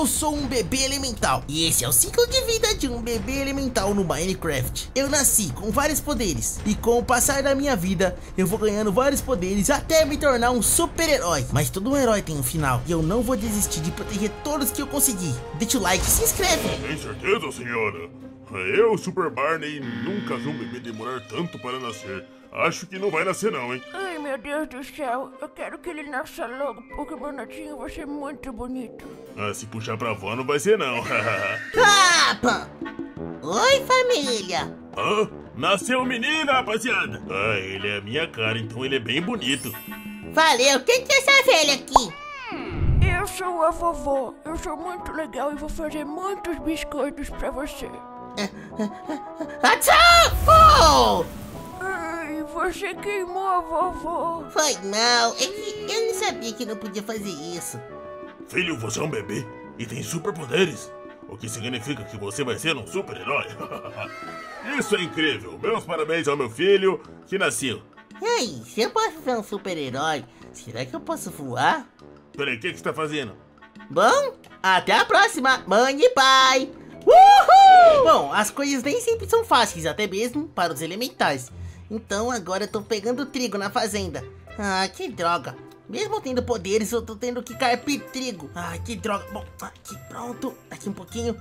Eu sou um bebê elemental e esse é o ciclo de vida de um bebê elemental no Minecraft. Eu nasci com vários poderes e com o passar da minha vida eu vou ganhando vários poderes até me tornar um super-herói. Mas todo herói tem um final e eu não vou desistir de proteger todos que eu conseguir. Deixa o like e se inscreve. Tem certeza, senhora? Eu, Super Barney, nunca vi um bebê demorar tanto para nascer. Acho que não vai nascer não, hein? Ai, meu Deus do céu. Eu quero que ele nasça logo, porque meu netinho vai ser muito bonito. Ah, se puxar pra avó não vai ser não. Papa! Oi, família! Ah, nasceu um menino, rapaziada. Ah, ele é a minha cara, então ele é bem bonito. Valeu, quem que é essa velha aqui? Eu sou a vovó. Eu sou muito legal e vou fazer muitos biscoitos pra você. Atchau! Ai, você queimou a vovó. Foi mal, é que eu não sabia que não podia fazer isso. Filho, você é um bebê e tem superpoderes. O que significa que você vai ser um super-herói. Isso é incrível. Meus parabéns ao meu filho que nasceu. E aí, se eu posso ser um super-herói, será que eu posso voar? Peraí, o que você tá fazendo? Bom, até a próxima, mãe e pai! Uhul! Bom, as coisas nem sempre são fáceis, até mesmo para os elementais. Então agora eu tô pegando trigo na fazenda. Ah, que droga. Mesmo tendo poderes, eu tô tendo que carpir trigo. Ah, que droga. Bom, aqui, pronto. Aqui um pouquinho.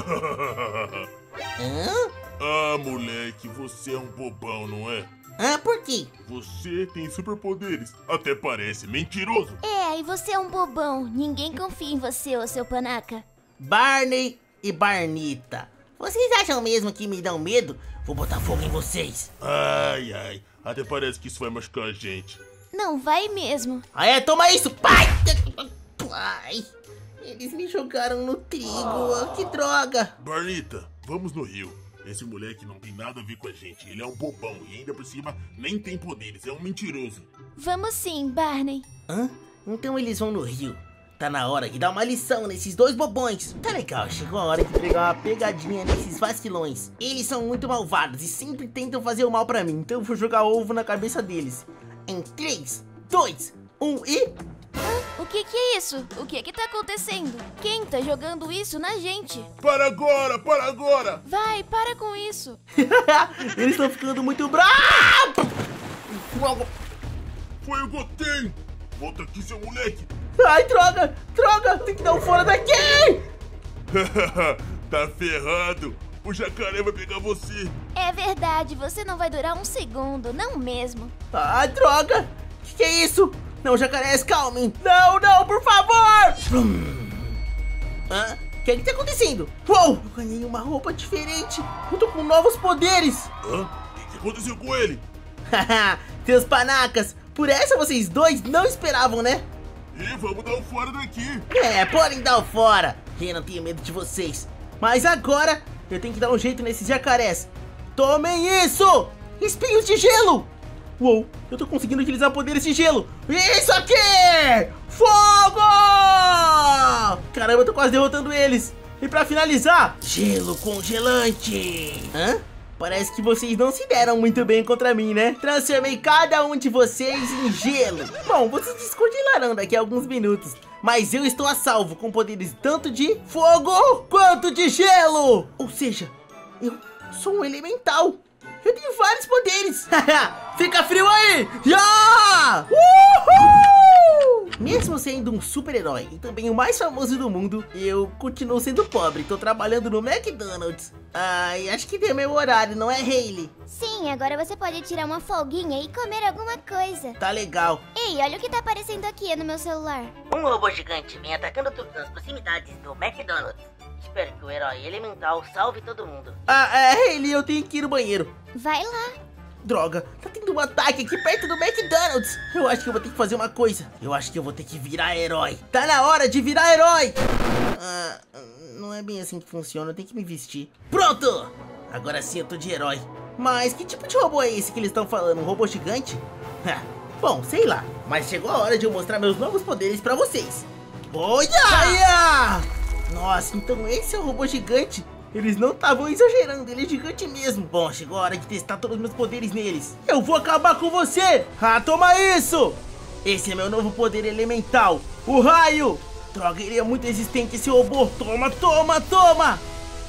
Hã? Ah, moleque, você é um bobão, não é? Ah, por quê? Você tem superpoderes. Até parece mentiroso. É, e você é um bobão. Ninguém confia em você, ô seu panaca. Barney e Barnita, vocês acham mesmo que me dão medo? Vou botar fogo em vocês. Ai, ai. Até parece que isso vai machucar a gente. Não vai mesmo. Aí, toma isso, pai! Pai, eles me jogaram no trigo. Que droga. Barnita, vamos no rio. Esse moleque não tem nada a ver com a gente. Ele é um bobão e ainda por cima nem tem poderes. É um mentiroso. Vamos sim, Barney. Hã? Então eles vão no rio. Tá na hora de dar uma lição nesses dois bobões. Tá legal, chegou a hora de pegar uma pegadinha nesses vacilões. Eles são muito malvados e sempre tentam fazer o mal pra mim. Então eu vou jogar ovo na cabeça deles. Em 3, 2, 1 e... O que é isso? O que tá acontecendo? Quem tá jogando isso na gente? Para agora, para agora! Vai, para com isso. Eles estão ficando muito bravos. Foi o Goten! Volta aqui, seu moleque! Ai, droga, droga, tem que dar um fora daqui. Tá ferrado! O jacaré vai pegar você! É verdade, você não vai durar um segundo, não mesmo. Ai, droga, que é isso? Não, jacarés, calmem. Não, não, por favor. Hã? O que tá acontecendo? Uou, eu ganhei uma roupa diferente. Eu tô com novos poderes. Hã? O que aconteceu com ele? Haha, seus panacas, por essa vocês dois não esperavam, né? E vamos dar um fora daqui! É, podem dar o fora. Eu não tenho medo de vocês. Mas agora eu tenho que dar um jeito nesses jacarés. Tomem isso! Espinhos de gelo! Uou, eu tô conseguindo utilizar poderes de gelo. Isso aqui! Fogo! Caramba, eu tô quase derrotando eles. E pra finalizar, gelo congelante. Hã? Parece que vocês não se deram muito bem contra mim, né? Transformei cada um de vocês em gelo. Bom, vocês descongelarão daqui a alguns minutos. Mas eu estou a salvo com poderes tanto de fogo quanto de gelo. Ou seja, eu sou um elemental. Eu tenho vários poderes. Fica frio aí. Yeah! Uhul! Mesmo sendo um super-herói e também o mais famoso do mundo, eu continuo sendo pobre. Tô trabalhando no McDonald's. Ai, acho que deu meu horário, não é, Hayley? Sim, agora você pode tirar uma folguinha e comer alguma coisa. Tá legal. Ei, olha o que tá aparecendo aqui no meu celular. Um robô gigante vem atacando tudo nas proximidades do McDonald's. Espero que o herói elemental salve todo mundo. Hayley, eu tenho que ir no banheiro. Vai lá. Droga, tá tendo um ataque aqui perto do McDonald's. Eu acho que eu vou ter que fazer uma coisa. Eu acho que eu vou ter que virar herói. Tá na hora de virar herói. Não é bem assim que funciona, eu tenho que me vestir. Pronto! Agora sim eu tô de herói. Mas que tipo de robô é esse que eles estão falando? Um robô gigante? Bom, sei lá. Mas chegou a hora de eu mostrar meus novos poderes pra vocês. Olha! Nossa, então esse é o robô gigante. Eles não estavam exagerando, ele é gigante mesmo. Bom, chegou a hora de testar todos os meus poderes neles. Eu vou acabar com você. Ah, toma isso! Esse é meu novo poder elemental, o raio. Droga, ele é muito resistente, esse robô. Toma, toma, toma.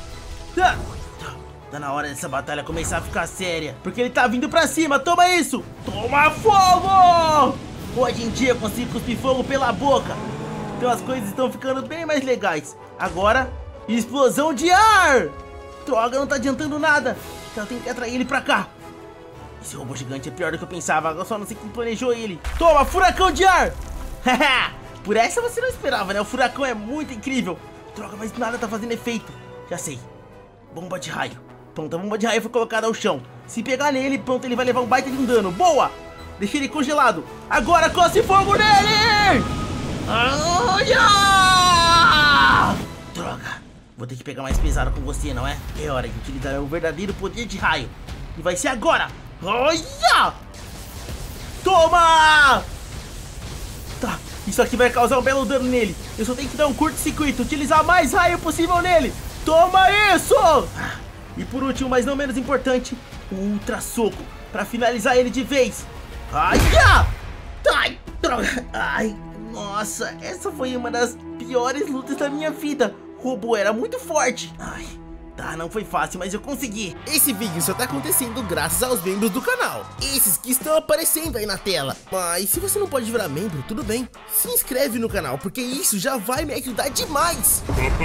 Tá na hora dessa batalha começar a ficar séria, porque ele tá vindo pra cima. Toma isso. Toma fogo. Hoje em dia eu consigo cuspir fogo pela boca. Então as coisas estão ficando bem mais legais. Agora, explosão de ar. Droga, não tá adiantando nada. Então eu tenho que atrair ele pra cá. Esse robô gigante é pior do que eu pensava. Agora só não sei quem planejou ele. Toma, furacão de ar. Por essa você não esperava, né? O furacão é muito incrível. Droga, mas nada tá fazendo efeito. Já sei. Bomba de raio. Pronto, a bomba de raio foi colocada ao chão. Se pegar nele, pronto, ele vai levar um baita de um dano. Boa! Deixei ele congelado. Agora cospe fogo nele! Droga. Vou ter que pegar mais pesado com você, não é? É hora de utilizar o verdadeiro poder de raio. E vai ser agora. Olha! Toma! Tá, isso aqui vai causar um belo dano nele. Eu só tenho que dar um curto-circuito, utilizar mais raio possível nele. Toma isso! E por último, mas não menos importante, o Ultra Soco, pra finalizar ele de vez. Ai, ai, droga. Ai, nossa, essa foi uma das piores lutas da minha vida. O robô era muito forte. Ai, tá, não foi fácil, mas eu consegui. Esse vídeo só tá acontecendo graças aos membros do canal, esses que estão aparecendo aí na tela. Mas se você não pode virar membro, tudo bem. Se inscreve no canal, porque isso já vai me ajudar demais.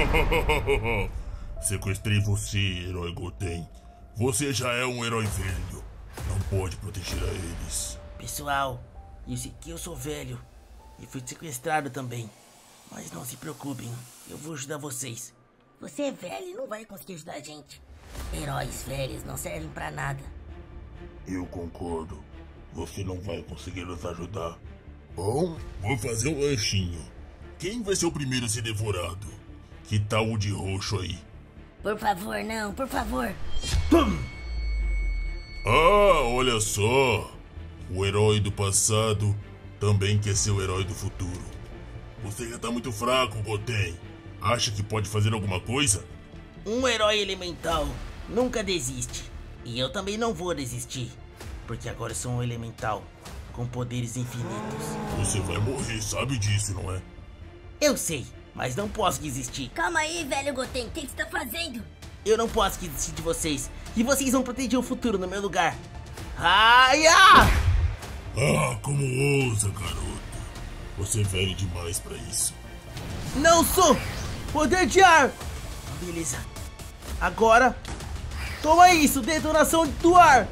Sequestrei você, herói Goten. Você já é um herói velho. Não pode proteger a eles. Pessoal, eu sei que eu sou velho e fui sequestrado também. Mas não se preocupem, eu vou ajudar vocês. Você é velho e não vai conseguir ajudar a gente. Heróis velhos não servem pra nada. Eu concordo. Você não vai conseguir nos ajudar. Bom, vou fazer um lanchinho. Quem vai ser o primeiro a ser devorado? Que tal o de roxo aí? Por favor, não, por favor. Ah, olha só. O herói do passado também quer ser o herói do futuro. Você já tá muito fraco, Goten. Acha que pode fazer alguma coisa? Um herói elemental nunca desiste. E eu também não vou desistir. Porque agora eu sou um elemental com poderes infinitos. Você vai morrer, sabe disso, não é? Eu sei, mas não posso desistir. Calma aí, velho Goten, o que você tá fazendo? Eu não posso desistir de vocês. E vocês vão proteger o futuro no meu lugar. Ai, ah! Ah, como ousa, garoto. Você é velho demais pra isso. Não sou! Poder de ar! Beleza. Agora, toma isso, detonação do ar!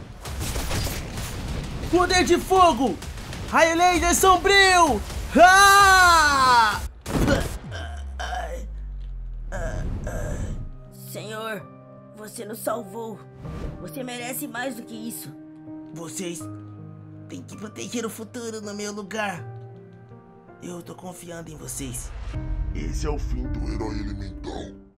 Poder de fogo! Raio laser sombrio! Ah! Senhor, você nos salvou. Você merece mais do que isso. Vocês têm que proteger o futuro no meu lugar. Eu tô confiando em vocês. Esse é o fim do herói elemental.